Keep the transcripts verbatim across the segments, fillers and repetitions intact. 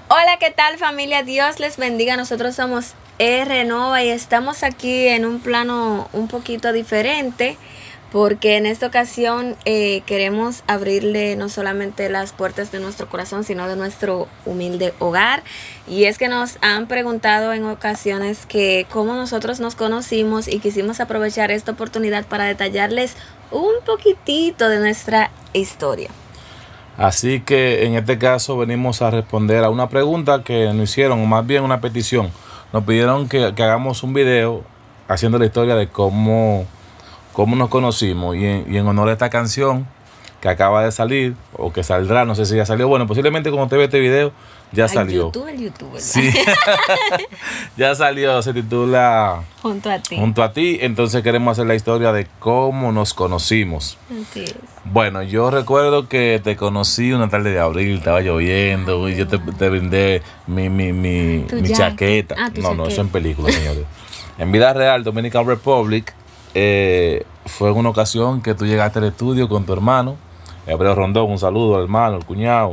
Hola, ¿qué tal familia? Dios les bendiga. Nosotros somos R Nova y estamos aquí en un plano un poquito diferente porque en esta ocasión eh, queremos abrirle no solamente las puertas de nuestro corazón, sino de nuestro humilde hogar. Y es que nos han preguntado en ocasiones que cómo nosotros nos conocimos y quisimos aprovechar esta oportunidad para detallarles un poquitito de nuestra historia. Así que en este caso venimos a responder a una pregunta que nos hicieron, o más bien una petición. Nos pidieron que, que hagamos un video haciendo la historia de cómo, cómo nos conocimos. Y en, y en honor a esta canción que acaba de salir, o que saldrá, no sé si ya salió. Bueno, posiblemente cuando usted ve este video, ya Al salió. YouTube, el YouTube, ¿verdad? Sí, ya salió, se titula Junto a ti. Junto a ti. Entonces queremos hacer la historia de cómo nos conocimos. Así es. Bueno, yo recuerdo que te conocí una tarde de abril, estaba lloviendo, y yo te, te brindé mi, mi, mi, mi chaqueta. Ah, tu no, chaqueta. no, eso en película, señores. En vida real, Dominican Republic, eh, fue en una ocasión que tú llegaste al estudio con tu hermano, Hebreo Rondón, un saludo al hermano, al cuñado,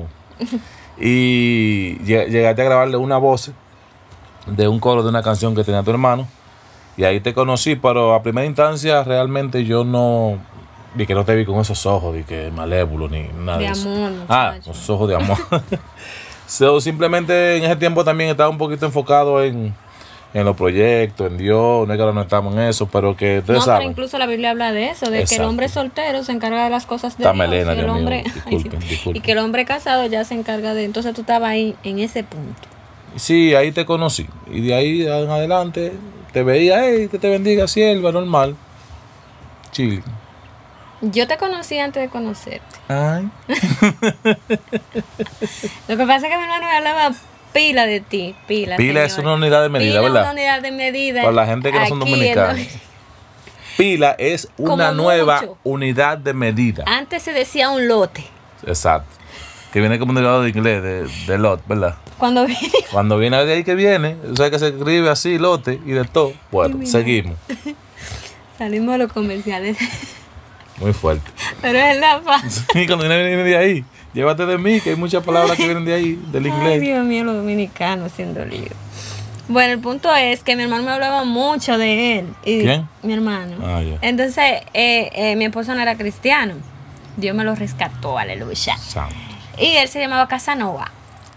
y llegaste a grabarle una voz de un coro de una canción que tenía tu hermano, y ahí te conocí, pero a primera instancia realmente yo no... Y que no te vi con esos ojos, de que malévolo, ni nada de, De eso. amor, Ah, muchacho. esos ojos de amor. So, simplemente en ese tiempo también estaba un poquito enfocado en, en los proyectos, en Dios. No es que ahora no estamos en eso, pero que ustedes No, saben. pero incluso la Biblia habla de eso, de que el Exacto. hombre soltero se encarga de las cosas de Está Dios, melena, y el Dios mío, hombre, disculpen, ay, sí, disculpen. y que el hombre casado ya se encarga de, entonces tú estabas ahí en ese punto. Sí, ahí te conocí. Y de ahí en adelante te veía, hey, que te bendiga, sierva, normal. Chile. Yo te conocí antes de conocerte. Ay. Lo que pasa es que mi hermano me hablaba pila de ti, pila. Pila es señor. una unidad de medida, Pila es ¿verdad? una unidad de medida. Para la gente que no son Aquí, dominicanos. en- Pila es una Como nueva mucho. unidad de medida. Antes se decía un lote. Exacto. Que viene como un derivado de inglés, de, de lot, ¿verdad? Cuando vine, Cuando viene de ahí que viene, o sea que se escribe así, lote y de todo. Bueno, mira. seguimos. salimos de los comerciales. Muy fuerte. Pero es la paz. Y cuando viene, viene de ahí, llévate de mí, que hay muchas palabras que vienen de ahí, del Ay, inglés. Dios mío, los dominicanos siendo lío. Bueno, el punto es que mi hermano me hablaba mucho de él. Y ¿Quién? Mi hermano. Ah, ya. Entonces, eh, eh, mi esposo no era cristiano. Dios me lo rescató, aleluya. Santo. Y él se llamaba Casanova.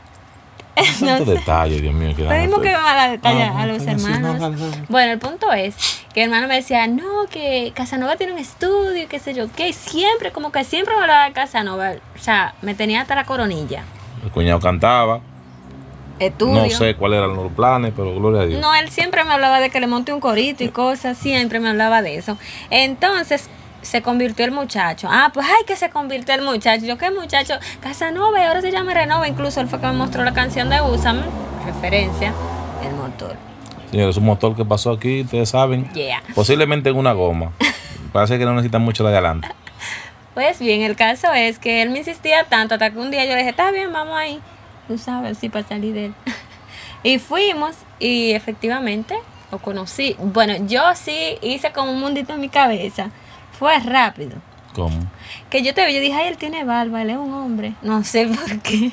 Tanto detalle, Dios mío. Que dan Pedimos que ustedes. me la detalle Ah, a no, los sí, no, hermanos. dale, dale. Bueno, el punto es que el hermano me decía, no, que Casanova tiene un estudio, y qué sé yo, que siempre, como que siempre me hablaba de Casanova. O sea, me tenía hasta la coronilla. El cuñado cantaba. Estudio. No sé cuáles eran los planes, pero gloria a Dios. No, él siempre me hablaba de que le monte un corito y cosas, siempre me hablaba de eso. Entonces, se convirtió el muchacho. Ah, pues ay, que se convirtió el muchacho. Yo, ¿qué muchacho? Casanova, y ahora se llama Renova. Incluso él fue que me mostró la canción de Úsame, referencia, el motor. Señores, un motor que pasó aquí, ustedes saben. Yeah. Posiblemente en una goma. Parece que no necesitan mucho la de adelante. Pues bien, el caso es que él me insistía tanto hasta que un día yo le dije, está bien, vamos ahí. Tú sabes, sí, para salir de él. Y fuimos y efectivamente lo conocí. Bueno, yo sí hice como un mundito en mi cabeza. Fue rápido. ¿Cómo? Que yo te vi, yo dije, ay, él tiene barba, él es un hombre. No sé por qué.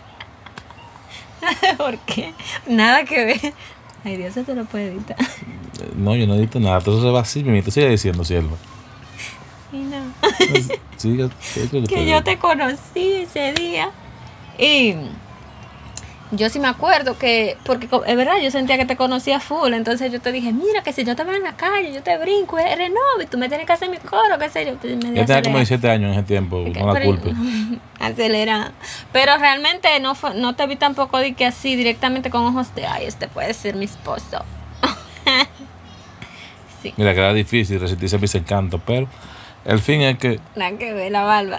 No sé por qué. Nada que ver. Ay, Dios, eso te lo puede editar. Eh, No, yo no he dicho nada. Todo se va así, mi sigue diciendo, sierva. Y no. Sigue, sigue Que yo te conocí ese día. Y yo sí me acuerdo que, porque co- es verdad, yo sentía que te conocía full. Entonces yo te dije, mira, que si yo te veo en la calle, yo te brinco, eres novio, y tú me tienes que hacer mi coro, qué sé yo. Pues me di Yo tenía como acelerada. diecisiete años en ese tiempo, Ok, no la pero- culpe. Acelera. Pero realmente no fue, no te vi tampoco de que así directamente con ojos de, ay, este puede ser mi esposo. Sí, Mira que era difícil resistirse a mis encantos, pero el fin es que... nada que ver la barba.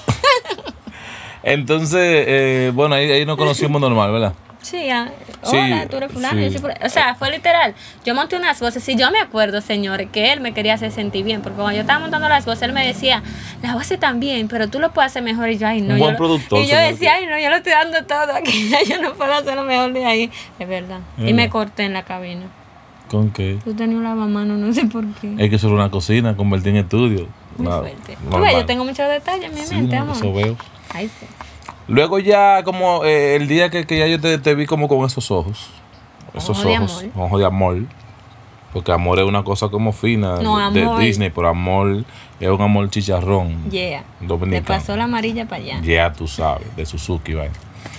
Entonces, eh, bueno, ahí, ahí nos conocimos normal, ¿verdad? Sí, ah, Sí, hola, tú eres fulano. sí. yo soy fulano. O sea, fue literal. Yo monté unas voces y yo me acuerdo, señores, que él me quería hacer sentir bien. Porque cuando yo estaba montando las voces, él me decía, las voces están bien, pero tú lo puedes hacer mejor. Y yo, ay, no. Un yo buen lo- productor, Y yo señor. decía, ay, no, yo lo estoy dando todo aquí. Yo no puedo hacerlo mejor de ahí. Es verdad. Y Mm. me corté en la cabina. ¿Con qué? Tú tenías un lavamanos, no sé por qué. Es que solo una cocina, convertí en estudio. Muy Nada, fuerte. Tú normal. ves, yo tengo muchos detalles en mi Sí, mente, no, amor. eso veo. Ay, sí. Luego ya como eh, el día que, que ya yo te, te vi como con esos ojos. Esos Ojo de ojos. amor. Ojos de amor. Porque amor es una cosa como fina No, de, amor. de Disney, pero amor es un amor chicharrón. Yeah. Te Dominicano. pasó la amarilla para allá. Ya tú sabes, de Suzuki, vaya.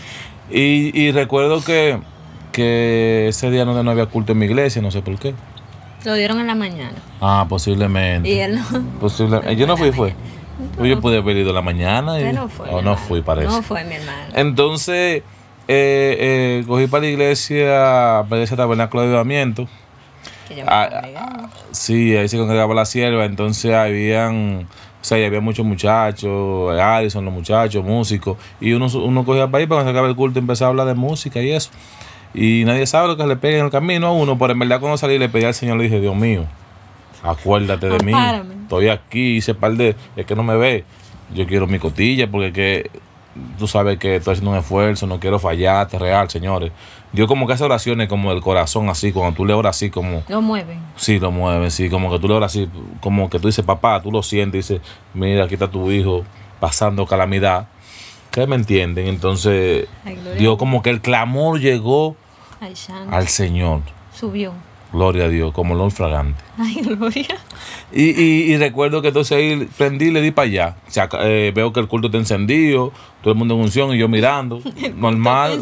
Y, y recuerdo que, que ese día no, no había culto en mi iglesia, no sé por qué. Lo dieron en la mañana. Ah, posiblemente. Y él no. Posiblemente. Yo no fui, fue. Pues yo pude haber ido en la mañana. Y, Usted no fue. o mi no hermano. fui, parece. No fue, mi hermano. Entonces, eh, eh, cogí para la iglesia, para la iglesia Tabernáculo de Avivamiento. Que yo me Ah, congregaba. Sí, ahí se congregaba la sierva, entonces habían, o sea, había muchos muchachos, Alison, los muchachos, músicos, y uno, uno cogía para ahí para cuando se acaba el culto empezaba a hablar de música y eso. Y nadie sabe lo que le pega en el camino a uno, pero en verdad cuando salí le pedí al Señor, le dije, Dios mío, acuérdate de mí, Ampárame. estoy aquí, hice par de, es que no me ve, yo quiero mi cotilla porque es que tú sabes que estoy haciendo un esfuerzo, no quiero fallarte, real, señores. Dios como que hace oraciones como del corazón, así, cuando tú le oras así como... Lo mueven. Sí, lo mueve, sí, como que tú le oras así, como que tú dices, papá, tú lo sientes, dices, mira, aquí está tu hijo pasando calamidad. ¿Ustedes me entienden? Entonces, Ay, gloria Dios a como que el clamor llegó Ay, santo. al Señor. Subió. Gloria a Dios, como olor fragante. Ay, gloria. Y, y, y recuerdo que entonces ahí prendí y le di para allá. O sea, eh, veo que el culto está encendido, todo el mundo en unción y yo mirando. Normal.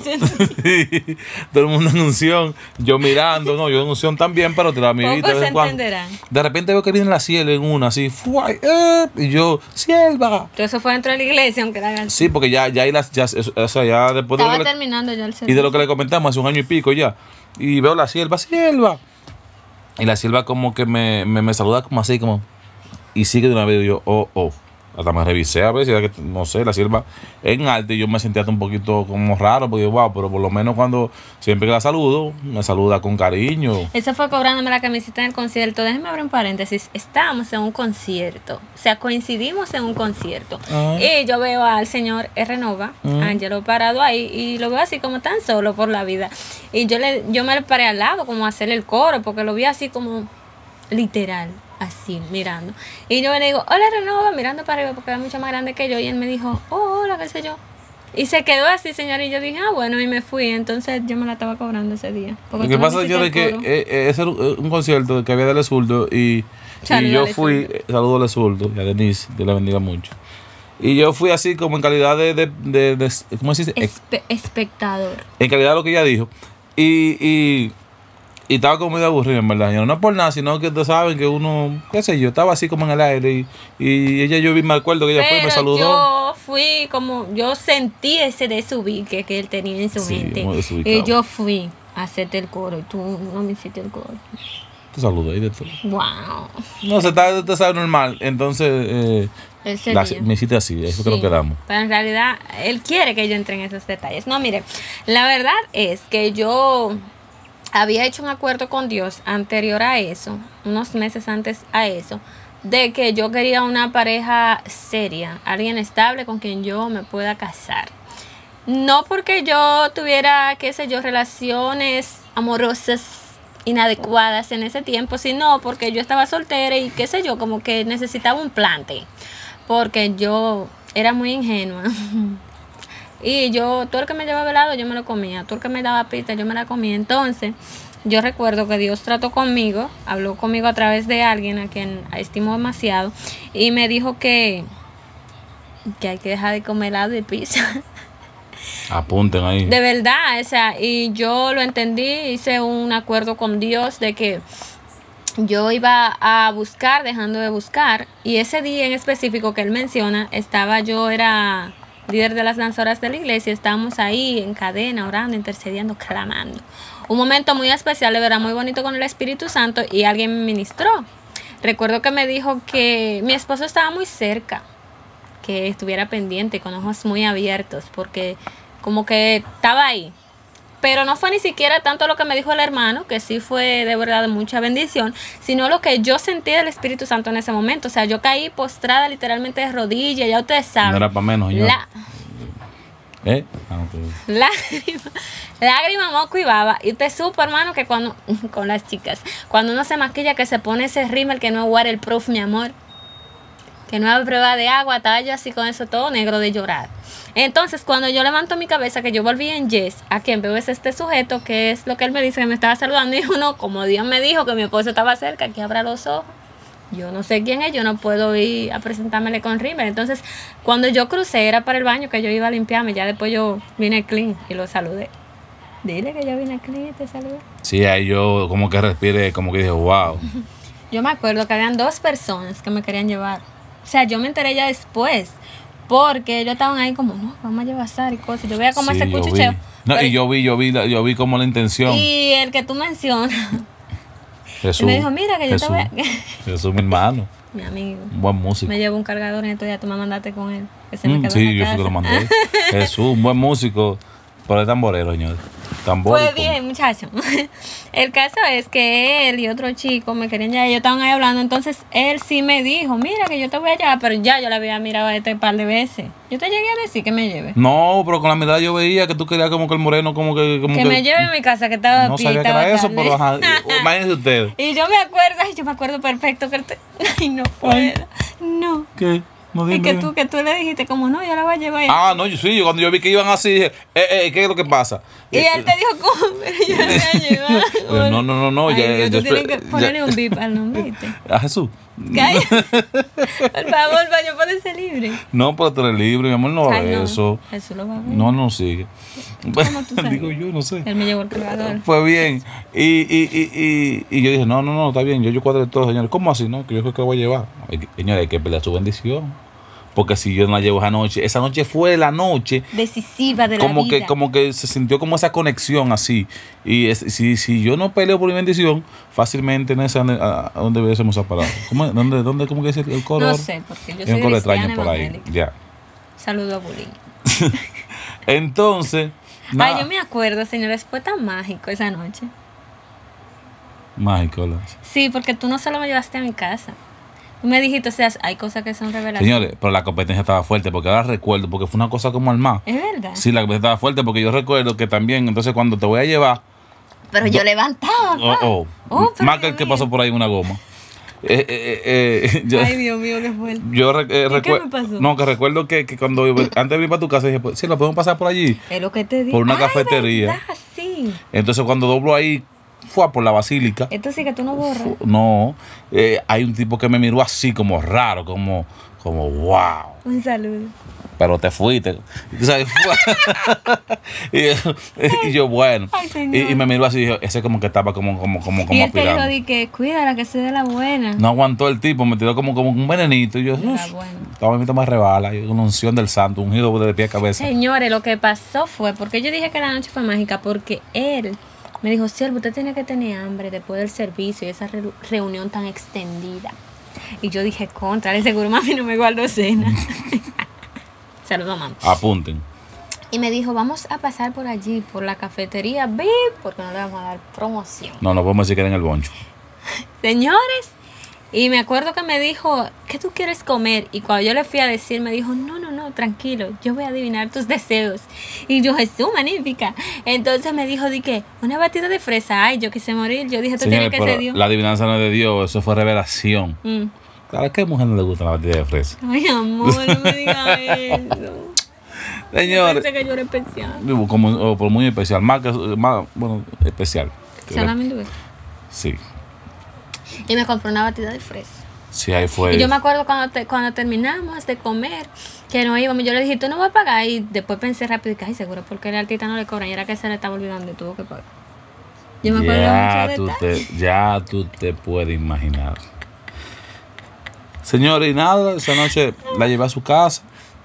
Todo el mundo en unción, yo mirando, no, yo en unción también, pero tiraba mi vista de Pocos vez se en cuando. entenderán. De repente veo que viene la sierva en una, así, ¡fuay! ¡Eh! Y yo, ¡sierva! Todo eso fue dentro de la iglesia, aunque la hagan. Sí, porque ya, ya ahí las, ya, eso- o sea, ya después de lo Estaba que le- terminando ya el y servicio. de lo que le comentamos hace un año y pico ya. Y veo la sierva, sierva. Y la sierva como que me, me, me saluda como así, como. Y sigue de una vez y yo, oh, oh. Hasta me revisé a ver si era que, no sé, la sierva en alto y yo me sentía hasta un poquito como raro, porque wow, pero por lo menos cuando siempre que la saludo, me saluda con cariño. Eso fue cobrándome la camiseta en el concierto. Déjenme abrir un paréntesis. Estábamos en un concierto. O sea, coincidimos en un concierto. Ah. Y yo veo al señor R. Nova, Mm. Ángelo, parado ahí. Y lo veo así como tan solo por la vida. Y yo le yo me le paré al lado como a hacerle el coro. Porque lo vi así como literal. Así, mirando. Y yo le digo, hola Renova, mirando para arriba porque era mucho más grande que yo. Y él me dijo, oh, hola, qué sé yo. Y se quedó así, señor. Y yo dije, ah, bueno, y me fui. Entonces yo me la estaba cobrando ese día. Porque Lo que tú no pasa, hiciste yo de el que coro. eh, eh, ese era un, un concierto que había de Lesurdo y, y Saludo a yo Lesurdo. fui, eh, saludo a Lesurdo y a Denise, Dios la bendiga mucho. Y yo fui así como en calidad de, de, de, de- ¿cómo se dice? Espe- espectador. En calidad de lo que ella dijo. Y, y, y estaba como medio aburrido, en verdad. Yo, no por nada, sino que ustedes saben que uno, qué sé yo, estaba así como en el aire. Y, y ella, yo vi, me acuerdo que ella fue y me Pero saludó. yo fui como, yo sentí ese desubique que él tenía en su Sí, mente. muy desubicado. Y yo fui a hacerte el coro y tú no me hiciste el coro. Te saludé y de todo. Wow. No, se está, usted sabe, normal. Entonces, eh, Ese la- día. me hiciste así, eso que Sí, lo quedamos. Pero en realidad, él quiere que yo entre en esos detalles. No, mire, la verdad es que yo había hecho un acuerdo con Dios anterior a eso, unos meses antes a eso, de que yo quería una pareja seria, alguien estable con quien yo me pueda casar. No porque yo tuviera, qué sé yo, relaciones amorosas inadecuadas en ese tiempo, sino porque yo estaba soltera y qué sé yo, como que necesitaba un plante, porque yo era muy ingenua. Y yo, todo el que me llevaba helado, yo me lo comía. Todo el que me daba pizza, yo me la comía. Entonces, yo recuerdo que Dios trató conmigo, habló conmigo a través de alguien a quien estimo demasiado, y me dijo que, que hay que dejar de comer helado y pizza. Apunten ahí. De verdad, o sea, y yo lo entendí, hice un acuerdo con Dios de que yo iba a buscar, dejando de buscar, y ese día en específico que él menciona, estaba yo, era líder de las danzoras de la iglesia, estábamos ahí en cadena, orando, intercediendo, clamando. Un momento muy especial, de verdad, muy bonito con el Espíritu Santo, y alguien me ministró. Recuerdo que me dijo que mi esposo estaba muy cerca, que estuviera pendiente, con ojos muy abiertos, porque como que estaba ahí. Pero no fue ni siquiera tanto lo que me dijo el hermano, que sí fue de verdad de mucha bendición, sino lo que yo sentí del Espíritu Santo en ese momento. O sea, yo caí postrada literalmente de rodillas, ya ustedes saben. No era para menos, yo. La, ¿Eh? Ah, no, pues. lágrima, lágrima, moco y baba. Y usted supo, hermano, que cuando, con las chicas, cuando uno se maquilla, que se pone ese rímel que no es waterproof, mi amor. que nueva prueba de agua, estaba yo así con eso todo negro de llorar. Entonces, cuando yo levanto mi cabeza, que yo volví en Yes, a quien veo es este sujeto, que es lo que él me dice, que me estaba saludando, y dijo, no, como Dios me dijo que mi esposo estaba cerca, que abra los ojos. Yo no sé quién es, yo no puedo ir a presentármele con River. Entonces, cuando yo crucé, era para el baño, que yo iba a limpiarme, ya después yo vine clean y lo saludé. Dile que yo vine clean y te saludé. Sí, ahí yo como que respiré, como que dije, wow. Yo me acuerdo que habían dos personas que me querían llevar. O sea, yo me enteré ya después. Porque ellos estaban ahí como, no, vamos a llevar sal y cosas. Yo veía como Sí, ese yo cuchicheo. vi. No, Pero- y yo vi, yo vi, la- yo vi como la intención. Y el que tú mencionas, Jesús. y me dijo, mira que yo Jesús, te voy a... Jesús, mi hermano. Mi amigo. Un buen músico. Me llevó un cargador en estos días, tú me mandaste con él. Que se me Mm, quedó sí, en yo la fui que lo casa. mandé. Jesús, un buen músico. Pero es tamborero, señor. Tambor. Pues bien, muchacho. El caso es que él y otro chico me querían llevar, ellos estaban ahí hablando, entonces él sí me dijo, mira que yo te voy a llevar, pero ya yo le había mirado a este par de veces. Yo te llegué a decir que me lleve. No, pero con la mirada yo veía que tú querías como que el moreno, como que. Como Que me lleve a mi casa, que estaba a No pie, sabía que estaba era eso, tarde. pero ajá. Imagínense ustedes. Y yo me acuerdo, ay, yo me acuerdo perfecto que él te... Ay, no puedo. No. ¿Qué? No Y dime. que tú, que tú le dijiste como, no, yo la voy a llevar. Ah, no, yo sí, yo cuando yo vi que iban así, dije, eh, eh, ¿qué es lo que pasa? Y él te dijo, ¿cómo? Pero yo la voy a llevar. Pero no, no, no, no, Ay, ya- Dios, yo tú tienes espe- que ponerle ya- un bip al nombre, ¿viste? A Jesús. Calla. Por favor, para yo poder ser libre. No, pero tú eres libre, mi amor, no va a Ay, ver no. eso. Jesús lo va a ver. No, no sigue. ¿Cómo tú sabes? Digo yo, no sé. Él me llevó el cargador. Fue bien. Y, y, y, y, y yo dije, no, no, no, está bien, yo, yo cuadré todo, señores. ¿Cómo así, no? Que yo creo que voy a llevar. Hay que- Señores, hay que pelear su bendición. Porque si yo no la llevo esa noche, esa noche fue la noche Decisiva de la como vida. que como que se sintió como esa conexión así. Y es- si, si yo no peleo por mi bendición, fácilmente en esa a, a donde hubiésemos parado. ¿Cómo, dónde, dónde, ¿Cómo que dice el coro? No sé, porque yo Es soy un coro cristiana extraño por ahí. evangélica. Ya. Saludo a Bulín. Entonces, Ay, nada. yo me acuerdo, señores, fue tan mágico esa noche. Mágico, ¿verdad? Sí, porque tú no solo me llevaste a mi casa. Tú me dijiste, o sea, hay cosas que son revelaciones. Señores, pero la competencia estaba fuerte, porque ahora recuerdo, porque fue una cosa como armada. Es verdad. Sí, la competencia estaba fuerte, porque yo recuerdo que también, entonces cuando te voy a llevar, Pero yo levantaba. oh, pa. oh, Oh, pero más que el Dios que mío. pasó por ahí en una goma. Eh, eh, eh, yo, Ay, Dios mío, qué fuerte. yo re- eh, ¿Y qué recuer- me pasó? No, que recuerdo que, que cuando antes de venir para tu casa dije, pues, sí, lo podemos pasar por allí. Es lo que te digo. Por una Ay, cafetería. ¿verdad? Sí. Entonces cuando doblo ahí, fue por la basílica. Esto sí que tú no borras. fu- No, eh, hay un tipo que me miró así como raro, como, como wow. Un saludo. Pero te fuiste. Y, tú sabes, fue- y, yo- y yo, bueno. Ay, y, señor. y me miró así y dijo, ese como que estaba como, como, como, Y como él te dijo, aspirando. di que cuídala, que se dé la buena. No aguantó el tipo, me tiró como, como un venenito. Y yo, Era uff, bueno. estaba me más rebala. Y una unción del santo, un giro de pie a cabeza. Señores, lo que pasó fue, porque yo dije que la noche fue mágica, porque él me dijo, siervo, usted tiene que tener hambre después del servicio y esa re- reunión tan extendida. Y yo dije, contra, de seguro mami no me guardó cena. Saludos, mamá. Apunten. Y me dijo, vamos a pasar por allí, por la cafetería, B, porque no le vamos a dar promoción. No, no podemos decir que era en el boncho. Señores, y me acuerdo que me dijo, ¿qué tú quieres comer? Y cuando yo le fui a decir, me dijo, no, no, no, tranquilo, yo voy a adivinar tus deseos. Y yo, Jesús, magnífica. Entonces me dijo, di que, una batida de fresa. Ay, yo quise morir. Yo dije, esto tiene Señores, que pero ser Dios. la adivinanza no es de Dios, eso fue revelación. Mm. ¿A qué mujer no le gusta la batida de fresa? Ay, amor, no me digas eso. Señores, Pensé que yo era especial. como, o por muy especial, más que, más, bueno, especial. Solamente tuve. Sí, Y me compré una batida de fresa. sí, ahí fue. Y yo me acuerdo cuando, te, cuando terminamos de comer, que no íbamos, yo le dije, tú no vas a pagar. Y después pensé rápido, y que, ay, seguro, porque el artista no le cobran. Y era que se le estaba olvidando y tuvo que pagar. Yo me acuerdo ya, mucho tú de te, ya tú te puedes imaginar. Señores, y nada, esa noche la llevé a su casa.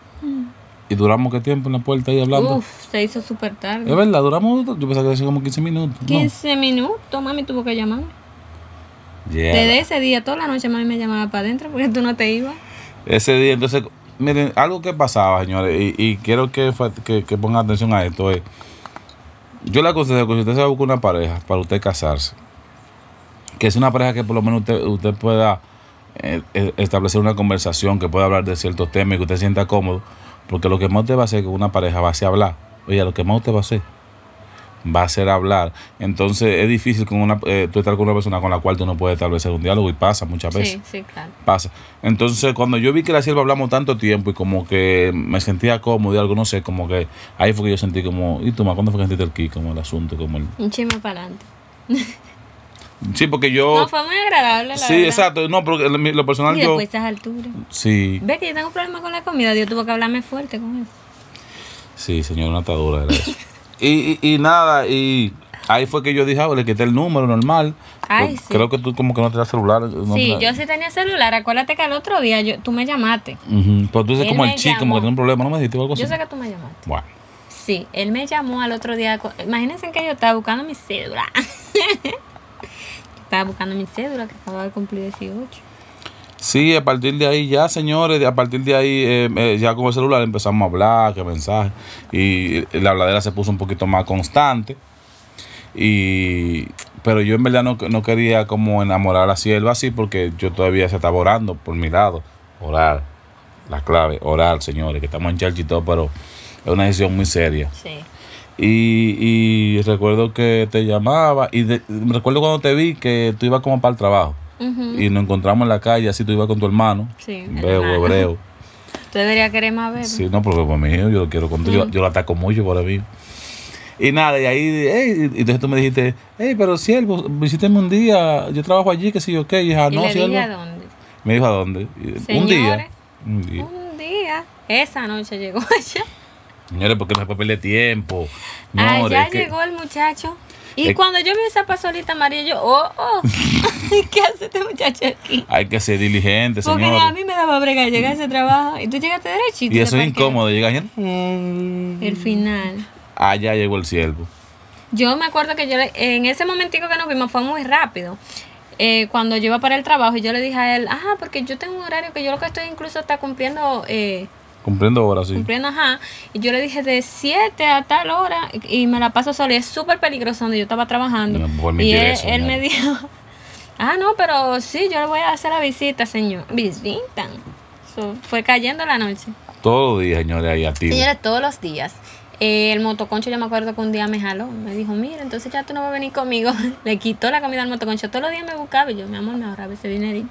Y duramos qué tiempo en la puerta ahí hablando. Uf, se hizo súper Es tarde. verdad, duramos, yo pensaba que hacía como quince minutos. No. quince minutos, mami tuvo que llamar. Yeah. Desde ese día, toda la noche, mami me llamaba para adentro porque tú no te ibas. Ese día, entonces, miren, algo que pasaba, señores, y, y quiero que, fa- que, que pongan atención a esto, es, yo le aconsejo que si usted se va a buscar una pareja para usted casarse, que es una pareja que por lo menos usted, usted pueda eh, eh, establecer una conversación, que pueda hablar de ciertos temas y que usted se sienta cómodo, porque lo que más usted va a hacer con una pareja va a ser hablar. Oye, lo que más usted va a hacer va a ser hablar. Entonces es difícil con una, eh, tú estar con una persona con la cual tú no puedes establecer un diálogo y pasa muchas veces. Sí, sí, claro. Pasa. Entonces cuando yo vi que la sierva hablamos tanto tiempo y como que me sentía cómodo y algo, no sé, como que ahí fue que yo sentí como, ¿y tú, ma, cuándo fue que sentiste el ki? Como el asunto, como el... Un chisme para adelante. Sí, porque yo... No, fue muy agradable, la Sí, verdad. exacto. No, pero lo, lo personal Y yo... después a esas alturas. Sí, Ve que yo tengo problemas con la comida. Dios tuvo que hablarme fuerte con eso. sí, señor, una atadura era eso. y, y, y nada, y ahí fue que yo dije, ah, le quité el número normal. Ay, Yo sí. Creo que tú como que no tenías celular. No Sí, tenías- yo sí tenía celular. Acuérdate que el otro día yo, tú me llamaste. Ujú. Pero tú dices Él como el me chico, como llamó. que tiene un problema, ¿no me dijiste o algo así? Yo sé que tú me llamaste. Bueno, Sí, él me llamó al otro día. co- Imagínense que yo estaba buscando mi cédula. Estaba buscando mi cédula que acababa de cumplir dieciocho. sí, a partir de ahí ya, señores, a partir de ahí eh, eh, ya con el celular empezamos a hablar, que mensajes, y la habladera se puso un poquito más constante. Y pero yo en verdad no, no quería como enamorar a la sierva así porque yo todavía se estaba orando por mi lado. Orar, la clave, orar, señores, que estamos en church y todo, pero es una decisión muy seria. Sí. Y, y recuerdo que te llamaba y de- recuerdo cuando te vi que tú ibas como para el trabajo Ujú. y nos encontramos en la calle, así tú ibas con tu hermano, Sí, veo, hermano. hebreo. Tú deberías querer más bebé. Sí, no, porque por mí yo lo quiero con yo, Mm. yo lo ataco mucho por mí. Y nada, y ahí, hey, y entonces tú me dijiste, hey, pero siervo, visíteme un día, yo trabajo allí, que sé yo qué, y dije, ah, Y no, le siervo. dije a dónde. Me dijo, ¿a dónde? Y, un Señores. día. Un día. Un día. Esa noche llegó allá. Señores, porque no se puede perder tiempo. Señores, Allá es que- llegó el muchacho. Y es- cuando yo vi esa pasolita amarilla, yo, oh, oh, ¿qué hace este muchacho aquí? hay que ser diligente, Porque señores. a mí me daba brega llegar a ese trabajo. Y tú llegaste derechito. Y eso de es parqueo. incómodo, llegar allá. El final. Allá llegó el siervo. Yo me acuerdo que yo le- en ese momentico que nos vimos fue muy rápido. Eh, cuando yo iba para el trabajo y yo le dije a él, ajá, porque yo tengo un horario que yo lo que estoy incluso está cumpliendo, eh, Cumpliendo ahora, sí. cumpliendo, ajá. Y yo le dije de siete a tal hora y me la paso sola. Y es súper peligroso donde yo estaba trabajando. No me puedo Y permitir él, eso, él señora. me dijo, ah, no, pero sí, yo le voy a hacer la visita, señor. Visita. So, fue cayendo la noche. Todos los días, señores, ahí activo. Señores, todos los días. Eh, el motoconcho, yo me acuerdo que un día me jaló. Me dijo, mira, entonces ya tú no vas a venir conmigo. Le quitó la comida al motoconcho. Todos los días me buscaba y yo, mi amor, me ahorraba ese dinerito.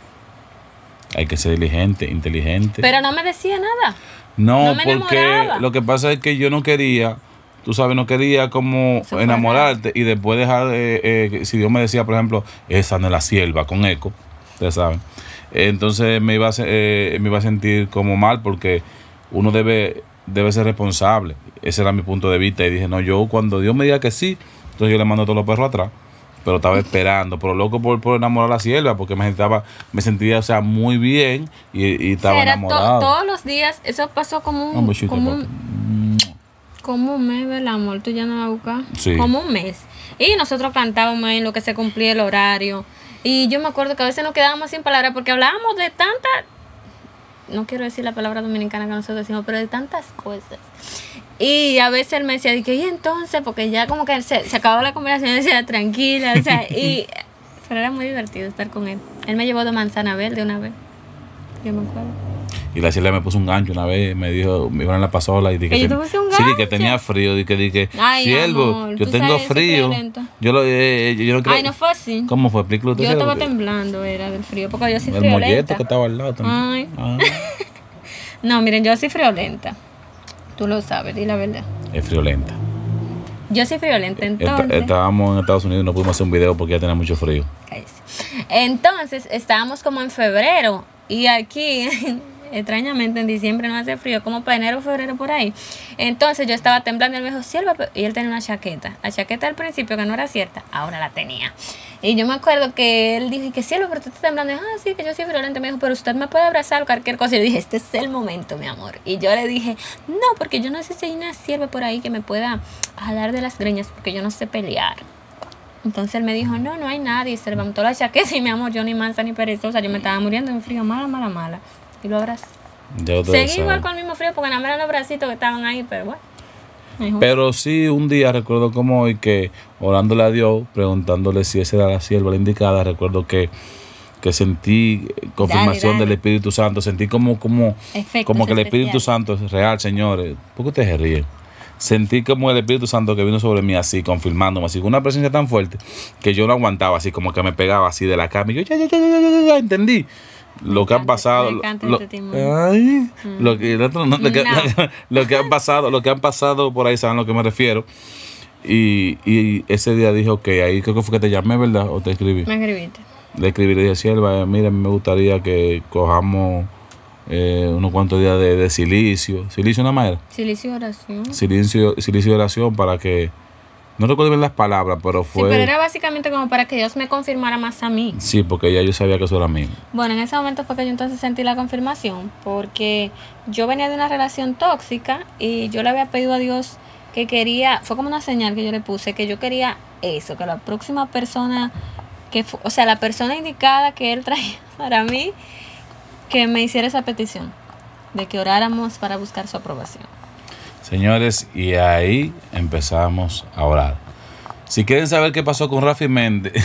Hay que ser diligente, inteligente. Pero no me decía nada. No, No me porque enamoraba. lo que pasa es que yo no quería, tú sabes, no quería como Eso fue enamorarte y después dejar, eh, eh, si Dios me decía, por ejemplo, esa no es la sierva, con eco, ustedes saben. Entonces me iba, a, se- eh, me iba a sentir como mal porque uno debe, debe ser responsable. Ese era mi punto de vista y dije, no, yo cuando Dios me diga que sí, entonces yo le mando a todos los perros atrás. Pero estaba esperando, pero loco por, por enamorar a la sierva, porque me sentía, me sentía, o sea, muy bien y, y estaba Era to- enamorado. todos los días. Eso pasó como un, Un besito, como papi. un, como un mes, ¿verdad, amor? Tú ya no vas a buscar. Sí. Como un mes. Y nosotros cantábamos en lo que se cumplía el horario. Y yo me acuerdo que a veces nos quedábamos sin palabras porque hablábamos de tantas, no quiero decir la palabra dominicana que nosotros decimos, pero de tantas cosas. Y a veces él me decía, ¿y entonces? Porque ya como que se, se acabó la conversación y decía, tranquila, o sea, y pero era muy divertido estar con él. Él me llevó de manzana verde una vez. Yo me acuerdo. Y la sierva me puso un gancho una vez, me dijo, me iban en la pasola y dije ¿Que yo te ten- puse un sí, gancho? que tenía frío, dije, dije, Ay, siervo, amor, yo tú tengo sabes, soy frío. friolenta. Yo lo eh, yo, yo no creo. Ay, no fue así. ¿Cómo fue? Explícalo usted. Yo siervo, estaba porque temblando, era del frío, porque yo soy el molleto friolenta. que estaba al lado también. Ay. Ah, No, miren, yo soy friolenta. Tú lo sabes, di la verdad. es friolenta. Yo soy friolenta, Esta- entonces... estábamos en Estados Unidos y no pudimos hacer un video porque ya tenía mucho frío. Cállese. Entonces, estábamos como en febrero y aquí, extrañamente, en diciembre no hace frío, como para enero o febrero por ahí. Entonces yo estaba temblando y él me dijo, sierva, pe-", y él tenía una chaqueta. La chaqueta al principio que no era cierta, ahora la tenía. Y yo me acuerdo que él dijo, ¿y qué sierva? Pero tú estás temblando. Y yo, ah, sí, que yo soy friolenta. Me dijo, pero usted me puede abrazar o cualquier cosa. Y yo dije, este es el momento, mi amor. Y yo le dije, no, porque yo no sé si hay una sierva por ahí que me pueda jalar de las greñas, porque yo no sé pelear. Entonces él me dijo, no, no hay nadie. Se levantó la chaqueta y mi amor, yo ni mansa ni perezosa. Yo me estaba muriendo de un frío, mala, mala, mala. Y lo abrazé. Ya ustedes Seguí igual saben. con el mismo frío porque nada más eran los bracitos que estaban ahí, pero bueno. Mejor. Pero sí, un día recuerdo como hoy que orándole a Dios, preguntándole si esa era la sierva la indicada, recuerdo que, que sentí confirmación Dale, dale. del Espíritu Santo, sentí como, como, Efectos como que el Espíritu especiales. Santo es real, señores. ¿Por qué ustedes se ríen? sentí como el Espíritu Santo que vino sobre mí así, confirmándome, así, con una presencia tan fuerte que yo no aguantaba, así como que me pegaba así de la cama y yo ya, ya, ya, ya, ya, ya, entendí. Lo Me que han encanta- pasado, me lo, encanta lo- este testimonio. ay, lo que, el otro no, lo, que, No. lo que han pasado, lo que han pasado por ahí, saben a lo que me refiero. Y, y ese día dije, ok, ahí creo que fue que te llamé, ¿verdad? O te escribí. Me escribiste. Le escribí, le dije, Sierva, mira, me gustaría que cojamos eh, unos cuantos días de, de silicio. ¿Silicio nada más era? Silicio oración. Silicio, silicio de oración para que, no recuerdo bien las palabras, pero Sí, fue... pero era básicamente como para que Dios me confirmara más a mí. Sí, porque ya yo sabía que eso era mío. Bueno, en ese momento fue que yo entonces sentí la confirmación, porque yo venía de una relación tóxica y yo le había pedido a Dios que quería, fue como una señal que yo le puse, que yo quería eso, que la próxima persona, que fu- o sea, la persona indicada que Él traía para mí, que me hiciera esa petición, de que oráramos para buscar su aprobación. Señores, y ahí empezamos a orar. Si quieren saber qué pasó con Rafi Méndez,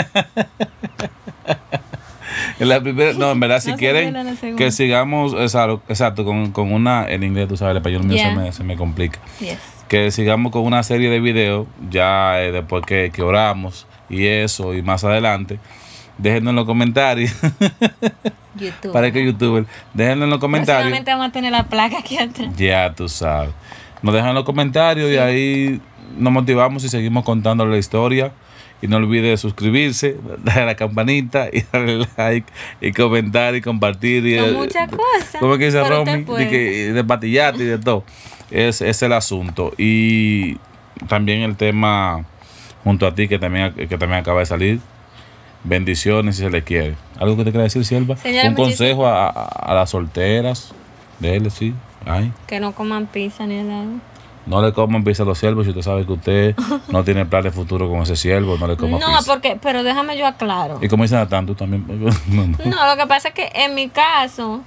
en la primera, no, en verdad, si No se quieren pierdan la segunda. que sigamos, exacto, exacto con, con una, en inglés, tú sabes, el español mío Yeah. se, me, se me complica. Yes. Que sigamos con una serie de videos, ya eh, después que, que oramos y eso, y más adelante. Déjenos en los comentarios, YouTube. para que youtuber, déjenos en los comentarios. Próximamente vamos a tener la placa aquí atrás. Ya tú sabes. Nos dejan en los comentarios y ahí nos motivamos y seguimos contando la historia. Y no olvide suscribirse, darle a la campanita y darle like y comentar y compartir. Y, Son eh, muchas cosas. ¿Cómo es que dice pero usted Romy? puede. De, que, de patillate y de todo. Es, es el asunto. Y también el tema junto a ti que también, que también acaba de salir. Bendiciones si se le quiere. ¿Algo que te quiera decir, Sierva? Señora, Un consejo a, a, a las solteras. Dele, sí. Ay. Que no coman pizza ni helado. No le coman pizza a los siervos si usted sabe que usted no tiene plan de futuro con ese siervo, no le coma No, pizza. porque, pero déjame yo aclaro. Y como dice Natán, tú también. No, no. No, lo que pasa es que en mi caso,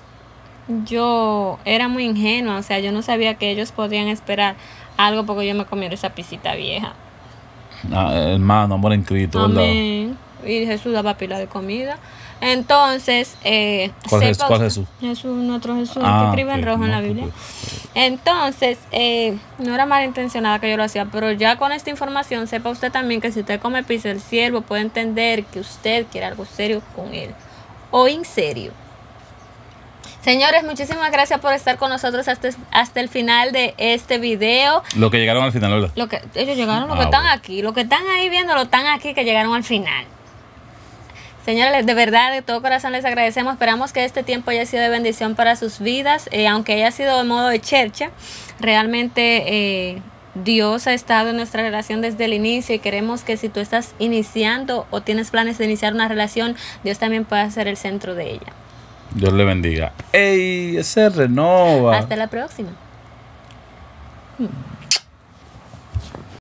yo era muy ingenua, o sea, yo no sabía que ellos podían esperar algo porque yo me comiera esa pisita vieja. Ah, hermano, amor en Cristo, ¿verdad? Amén. Y Jesús daba pila de comida. Entonces, eh, ¿Cuál, sepa Jesús, ¿Cuál usted- Jesús? Jesús, nuestro Jesús, el Ah, que escribe en ok, rojo en no, la Biblia. porque- Entonces, eh, no era malintencionada que yo lo hacía, pero ya con esta información, sepa usted también que si usted come pizza, el siervo puede entender que usted quiere algo serio con él o en serio. Señores, muchísimas gracias por estar con nosotros hasta, hasta el final de este video. Lo que llegaron al final, ¿verdad? Lo que, ellos llegaron, los Ah, que están bueno. aquí, los que están ahí viendo, lo están aquí, que llegaron al final. Señores, de verdad, de todo corazón les agradecemos. Esperamos que este tiempo haya sido de bendición para sus vidas, eh, aunque haya sido de modo de chercha. Realmente eh, Dios ha estado en nuestra relación desde el inicio y queremos que si tú estás iniciando o tienes planes de iniciar una relación, Dios también pueda ser el centro de ella. Dios le bendiga. ¡Ey! Ese renova. Hasta la próxima. Mm.